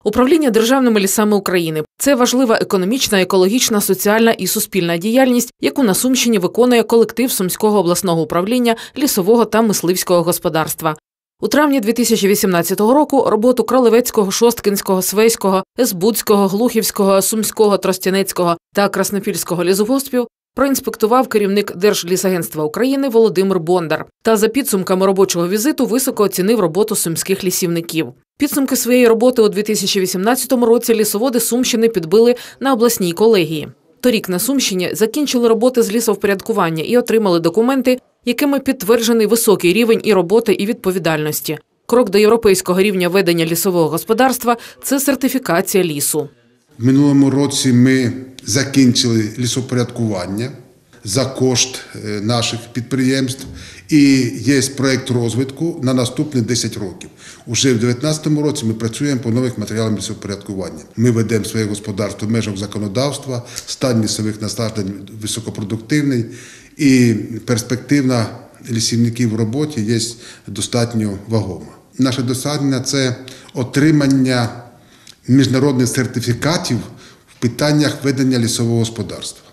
Управління державними лісами України – це важлива економічна, екологічна, соціальна і суспільна діяльність, яку на Сумщині виконує колектив Сумського обласного управління лісового та мисливського господарства. У травні 2018 року роботу Кролевецького, Шосткинського, Свейського, Есбудського, Глухівського, Сумського, Тростянецького та Краснопільського лісгоспів проінспектував керівник Держлісагентства України Володимир Бондар та за підсумками робочого візиту високо оцінив роботу сумських лісівників. Підсумки своєї роботи у 2018 році лісоводи Сумщини підбили на обласній колегії. Торік на Сумщині закінчили роботи з лісовпорядкування і отримали документи, якими підтверджений високий рівень і роботи, і відповідальності. Крок до європейського рівня ведення лісового господарства – це сертифікація лісу. В минулому році ми закінчили лісопорядкування за кошт наших підприємств і є проєкт розвитку на наступні 10 років. Уже в 2019 році ми працюємо по нових матеріалах лісопорядкування. Ми ведемо своє господарство в межах законодавства, стан лісових насаджень високопродуктивний і перспективна лісівників в роботі є достатньо вагома. Наше досягнення – це отримання міжнародних сертифікатів в питаннях ведення лісового господарства.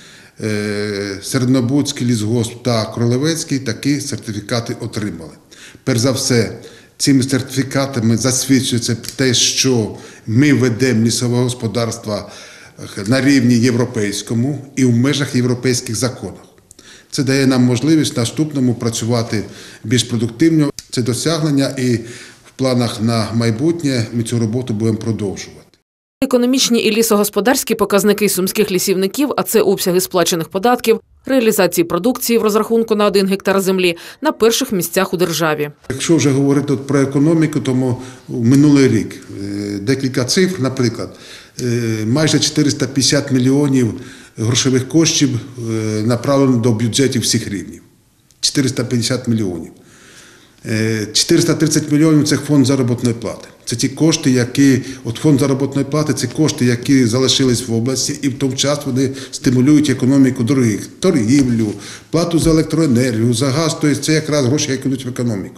Середнобудський лісгосп та Кролевецький такі сертифікати отримали. Перш за все, цими сертифікатами засвідчується те, що ми ведемо лісове господарство на рівні європейському і в межах європейських законів. Це дає нам можливість наступному працювати більш продуктивно. Це досягнення і в планах на майбутнє ми цю роботу будемо продовжувати. Економічні і лісогосподарські показники сумських лісівників, а це обсяги сплачених податків, реалізації продукції в розрахунку на 1 гектар землі, на перших місцях у державі. Якщо вже говорити про економіку, то минулий рік декілька цифр, наприклад, майже 450 мільйонів грошових коштів направлено до бюджетів всіх рівнів. 450 мільйонів. 430 мільйонів – це фонд заробітної плати. Це ті кошти, які, фонд заробітної плати – це кошти, які залишились в області, і в той час вони стимулюють економіку дорогих, торгівлю, плату за електроенергію, за газ, тобто це якраз гроші, які йдуть в економіку.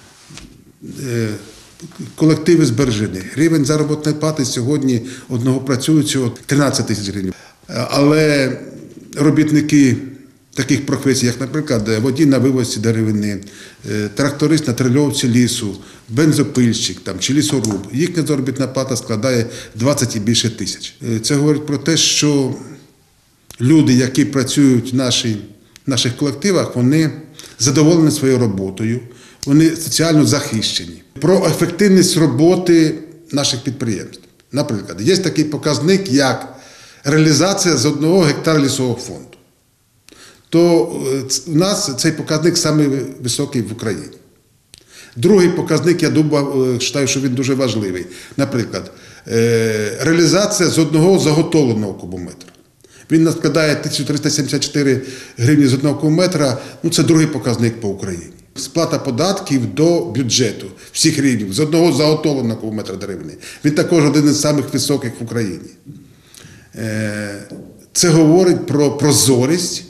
Колективи збережені. Рівень заробітної плати сьогодні одного працюючого 13 тисяч гривень. Але робітники таких професій, як, наприклад, водій на вивозці деревини, тракторист на трильовці лісу, бензопильщик чи лісоруб, їхня заробітна плата складає 20 і більше тисяч. Це говорить про те, що люди, які працюють в наших колективах, вони задоволені своєю роботою, вони соціально захищені. Про ефективність роботи наших підприємств. Наприклад, є такий показник, як реалізація з 1 гектара лісового фонду. То у нас цей показник самий високий в Україні. Другий показник, я вважаю, що він дуже важливий. Наприклад, реалізація з 1 заготовленого кубометра. Він складає 1374 гривні з 1 кубометра, це другий показник по Україні. Сплата податків до бюджету всіх рівнів з 1 заготовленого кубометра деревини. Він також один із самих високих в Україні. Це говорить про прозорість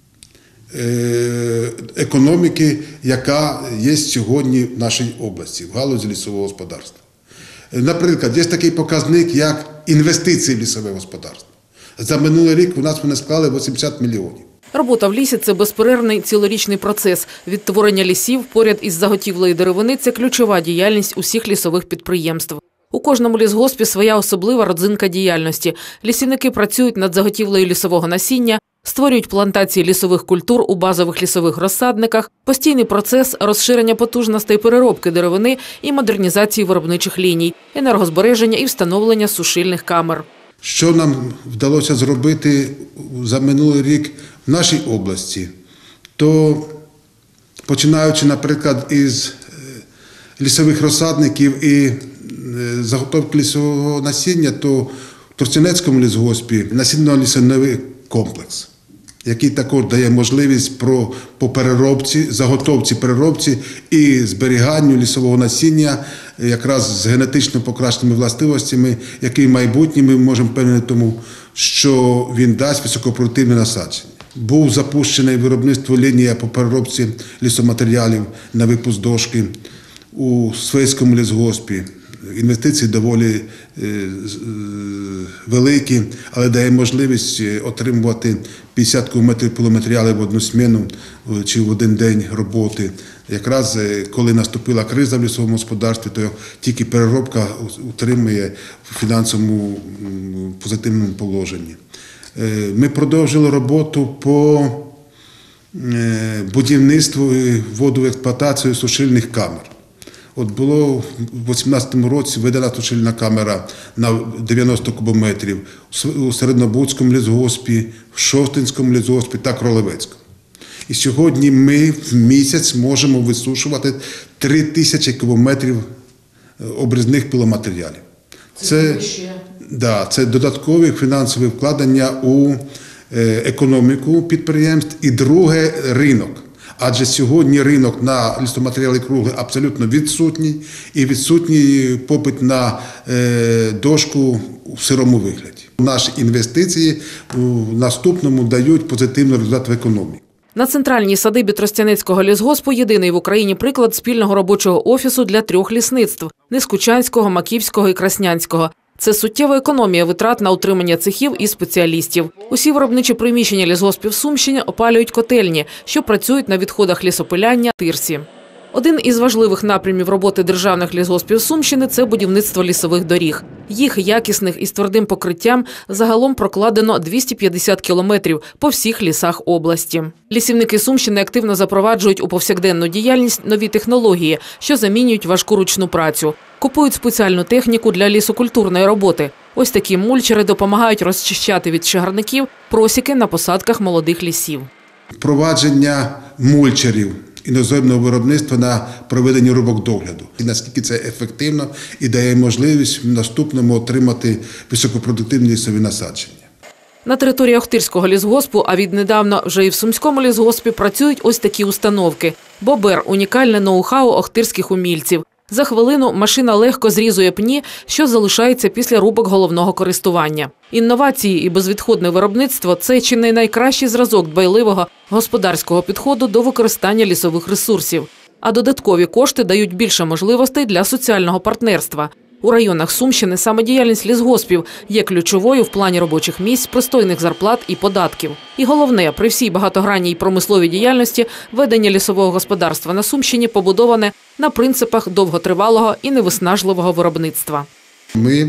економіки, яка є сьогодні в нашій області, в галузі лісового господарства. Наприклад, є такий показник, як інвестиції в лісове господарство. За минулий рік у нас вони склали 80 мільйонів. Робота в лісі – це безперервний цілорічний процес. Відтворення лісів поряд із заготівлею деревини – це ключова діяльність усіх лісових підприємств. У кожному лісгоспі своя особлива родзинка діяльності. Лісівники працюють над заготівлею лісового насіння, створюють плантації лісових культур у базових лісових розсадниках, постійний процес розширення потужностей переробки деревини і модернізації виробничих ліній, енергозбереження і встановлення сушильних камер. Що нам вдалося зробити за минулий рік в нашій області, то починаючи, наприклад, із лісових розсадників і заготовки лісового насіння, то в Тростянецькому лісгоспі насінно-лісовий комплекс, який також дає можливість по переробці, заготовці, переробці і зберіганню лісового насіння якраз з генетично покращеними властивостями, які в майбутньому ми можемо впевнити тому, що він дасть високопродуктивне насадження. Був запущений виробництво лінія по переробці лісоматеріалів на випуск дошки у Свейському лісгоспі. Інвестиції доволі великі, але дає можливість отримувати 50 кубометрів пиломатеріалів в одну зміну чи в один день роботи. Якраз коли наступила криза в лісовому господарстві, то тільки переробка утримує в фінансовому позитивному положенні. Ми продовжили роботу по будівництву і вводу в експлуатацію сушильних камер. От було в 2018 році видана сушильна камера на 90 кубометрів у Середнобудському лісгоспі, в Шостинському лісгоспі та Кролевецькому. І сьогодні ми в місяць можемо висушувати 3000 кубометрів обрізних пиломатеріалів. Це додаткові фінансові вкладення у економіку підприємств і друге – ринок. Адже сьогодні ринок на лісоматеріали круглі абсолютно відсутній і відсутній попит на дошку в сирому вигляді. Наші інвестиції в наступному дають позитивний результат в економіці. На центральній садибі Тростянецького лісгоспу єдиний в Україні приклад спільного робочого офісу для 3 лісництв – Нескучанського, Маківського і Краснянського. Це суттєва економія витрат на утримання цехів і спеціалістів. Усі виробничі приміщення лісгоспів Сумщини опалюють котельні, що працюють на відходах лісопиляння «Тирсі». Один із важливих напрямів роботи державних лісгоспів Сумщини – це будівництво лісових доріг. Їх, якісних і з твердим покриттям, загалом прокладено 250 кілометрів по всіх лісах області. Лісівники Сумщини активно запроваджують у повсякденну діяльність нові технології, що замінюють важку ручну працю. Купують спеціальну техніку для лісокультурної роботи. Ось такі мульчери допомагають розчищати від чагарників просіки на посадках молодих лісів. Впровадження мульчерів іноземного виробництва на проведення рубок догляду. І наскільки це ефективно і дає можливість в наступному отримати високопродуктивні лісові насадження. На території Охтирського лісгоспу, а віднедавна вже і в Сумському лісгоспі, працюють ось такі установки. «Бобер» – унікальне ноу-хау охтирських умільців. За хвилину машина легко зрізує пні, що залишається після рубок головного користування. Інновації і безвідходне виробництво – це чи не найкращий зразок дбайливого господарського підходу до використання лісових ресурсів. А додаткові кошти дають більше можливостей для соціального партнерства. У районах Сумщини саме діяльність лісгоспів є ключовою в плані робочих місць, пристойних зарплат і податків. І головне, при всій багатогранній промисловій діяльності ведення лісового господарства на Сумщині побудоване на принципах довготривалого і невиснажливого виробництва. Ми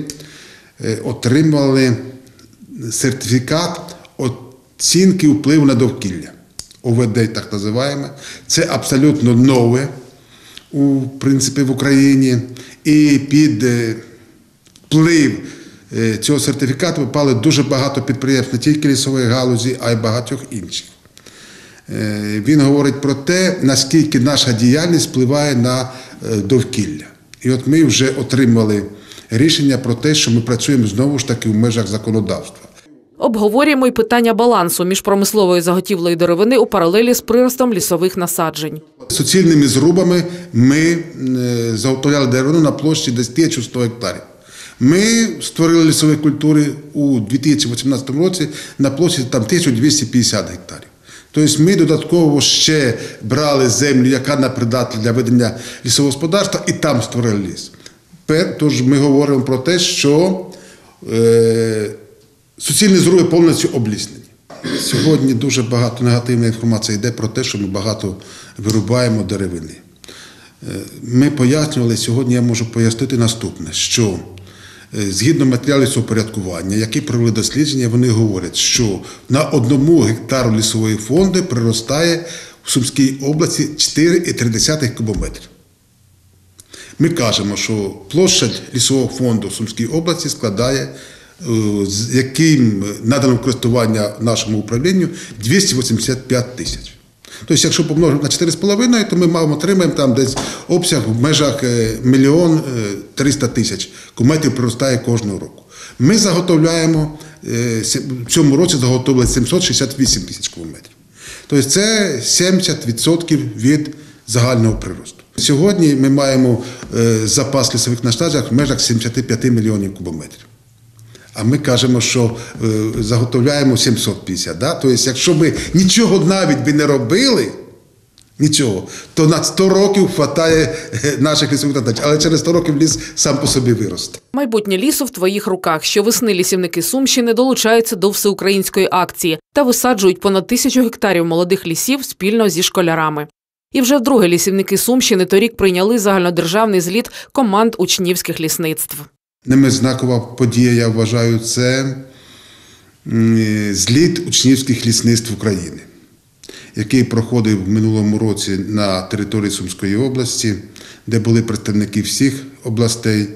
отримали сертифікат оцінки впливу на довкілля. ОВД, так називаємо. Це абсолютно нове, в принципі, в Україні. І під вплив цього сертифікату попали дуже багато підприємств, не тільки лісової галузі, а й багатьох інших. Він говорить про те, наскільки наша діяльність впливає на довкілля. І от ми вже отримали рішення про те, що ми працюємо знову ж таки в межах законодавства. Обговорюємо й питання балансу між промисловою заготівлею деревини у паралелі з приростом лісових насаджень. Суцільними зрубами ми заготовляли деревину на площі десь 1100 гектарів. Ми створили лісові культури у 2018 році на площі 1250 гектарів. Тобто ми додатково ще брали землю, яка непридатна для ведення лісового господарства, і там створили ліс. Тож ми говоримо про те, що суцільні зруби повністю обліснені. Сьогодні дуже багато негативної інформації йде про те, що ми багато вирубаємо деревини. Ми пояснювали, сьогодні я можу пояснити наступне, що згідно матеріалів лісопорядкування, які провели дослідження, вони говорять, що на 1 гектару лісової фонди приростає в Сумській області 4,3 кубометрів. Ми кажемо, що площа лісового фонду в Сумській області складає, яким надано користування нашому управлінню, 285 тисяч. Тобто, якщо помножимо на 4,5, то ми отримаємо там десь обсяг в межах 1 300 000 кубометрів приростає кожного року. Ми заготовляємо, в цьому році заготовили 768 тисяч кубометрів. Тобто це 70% від загального приросту. Сьогодні ми маємо запас лісових насаджень в межах 75 мільйонів кубометрів. А ми кажемо, що заготовляємо 750. Да? Тобто, якщо ми нічого навіть би не робили, Нічого. То на 100 років хватає наших лісових надач, але через 100 років ліс сам по собі виросте. Майбутнє лісу в твоїх руках. Щовесни лісівники Сумщини долучаються до всеукраїнської акції та висаджують понад 1000 гектарів молодих лісів спільно зі школярами. І вже вдруге лісівники Сумщини торік прийняли загальнодержавний зліт команд учнівських лісництв. Не знакова подія, я вважаю, це зліт учнівських лісництв України, який проходив в минулому році на території Сумської області, де були представники всіх областей.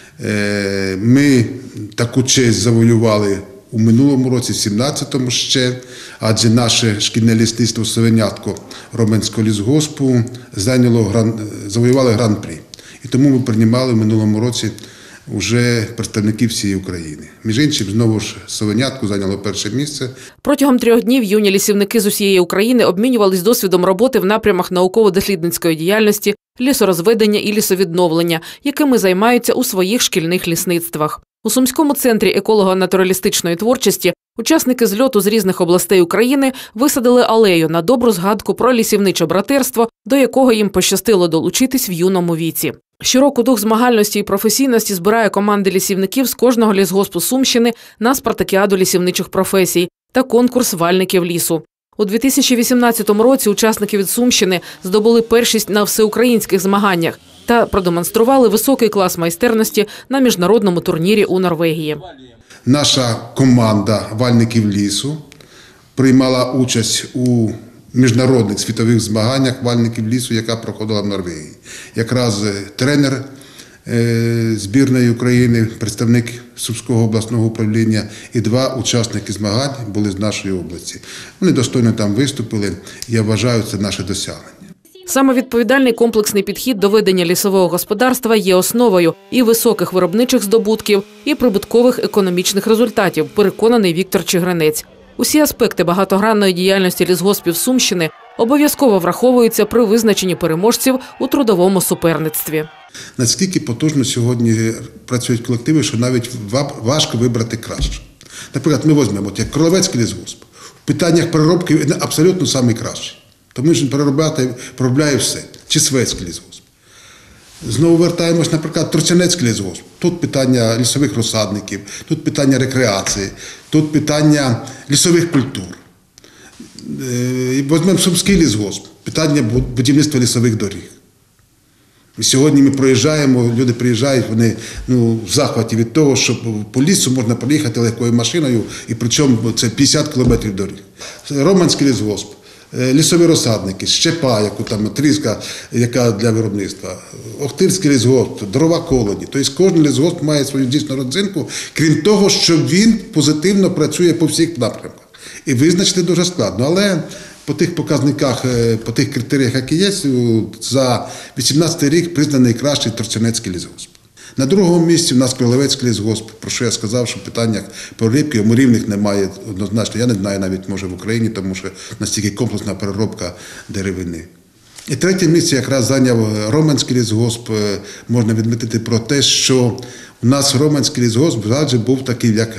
Ми таку честь завоювали у минулому році, в 17-му ще, адже наше шкільне лісництво «Совенятко» Роменського лісгоспу завоювали гран-прі. І тому ми приймали в минулому році вже представників всієї України. Між іншим, знову ж «Совенятко» зайняло перше місце. Протягом 3 днів юні лісівники з усієї України обмінювались досвідом роботи в напрямах науково-дослідницької діяльності, лісорозведення і лісовідновлення, якими займаються у своїх шкільних лісництвах. У Сумському центрі еколого-натуралістичної творчості учасники зльоту з різних областей України висадили алею на добру згадку про лісівниче братерство, до якого їм пощастило долучитись в юному віці. Щороку дух змагальності і професійності збирає команди лісівників з кожного лісгоспу Сумщини на спартакіаду лісівничих професій та конкурс вальників лісу. У 2018 році учасники від Сумщини здобули першість на всеукраїнських змаганнях та продемонстрували високий клас майстерності на міжнародному турнірі у Норвегії. Наша команда вальників лісу приймала участь у міжнародних світових змаганнях вальників лісу, яка проходила в Норвегії. Якраз тренер збірної України, представник Сумського обласного управління і 2 учасники змагань були з нашої області. Вони достойно там виступили, я вважаю, це наше досягнення. Саме відповідальний комплексний підхід до ведення лісового господарства є основою і високих виробничих здобутків, і прибуткових економічних результатів, переконаний Віктор Чигринець. Усі аспекти багатогранної діяльності лісгоспів Сумщини обов'язково враховуються при визначенні переможців у трудовому суперництві. Наскільки потужно сьогодні працюють колективи, що навіть важко вибрати краще. Наприклад, ми візьмемо, як Кролевецький лісгосп. В питаннях переробки він абсолютно найкращий. Тому що він переробляє все. Чи Свецький лісгосп. Знову вертаємось, наприклад, Тростянецький лісгосп. Тут питання лісових розсадників, тут питання рекреації, тут питання лісових культур. Візьмемо Сумський лісгосп, питання будівництва лісових доріг. І сьогодні ми проїжджаємо, люди приїжджають, вони в захваті від того, що по лісу можна проїхати легкою машиною, і причому це 50 кілометрів доріг. Романський лісгосп. Лісові розсадники, щепа, яку там тріска, яка для виробництва, Охтирський лісгосп, дрова колоді. Тобто кожен лісгосп має свою дійсну родзинку, крім того, що він позитивно працює по всіх напрямках. І визначити дуже складно. Але по тих показниках, по тих критеріях, які є, за 18-й рік признаний найкращий Тростянецький лісгосп. На другому місці у нас Кролевецький лісгосп, про що я сказав, що в питаннях переробки рівних немає однозначно. Я не знаю навіть, може, в Україні, тому що настільки комплексна переробка деревини. І третє місце якраз зайняв Роменський лісгосп. Можна відмітити про те, що у нас Роменський лісгосп завжди був такий, як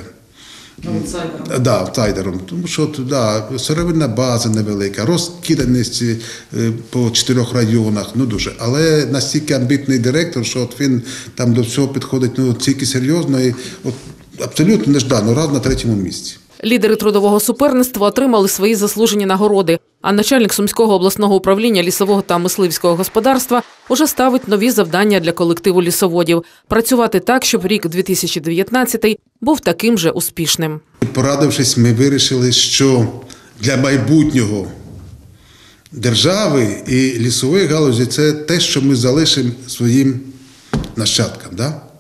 аутсайдером. Тому що сировинна база невелика, розкиданість по 4 районах, дуже. Але настільки амбітний директор, що він там до всього підходить тільки серйозно і абсолютно неждано, раз на 3-му місці. Лідери трудового суперництва отримали свої заслужені нагороди, а начальник Сумського обласного управління лісового та мисливського господарства уже ставить нові завдання для колективу лісоводів – працювати так, щоб рік 2019 був таким же успішним. Порадившись, ми вирішили, що для майбутнього держави і лісової галузі – це те, що ми залишимо своїм нащадкам.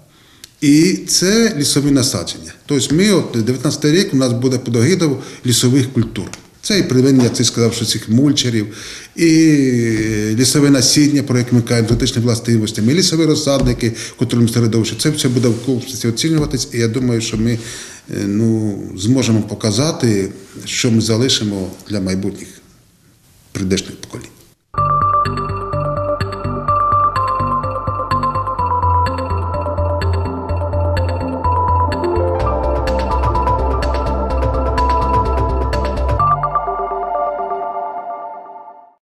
І це лісові насадження. Тобто ми, 19-й рік у нас буде під егідою лісових культур. Це і приведення, я сказав, що цих мульчерів, і лісове насіння, про яке ми кажемо, екзотичні властивості, і лісові розсадники, в котрому середовищі. Це все буде в комплексі оцінюватись, і я думаю, що ми зможемо показати, що ми залишимо для майбутніх прийдешних поколінь.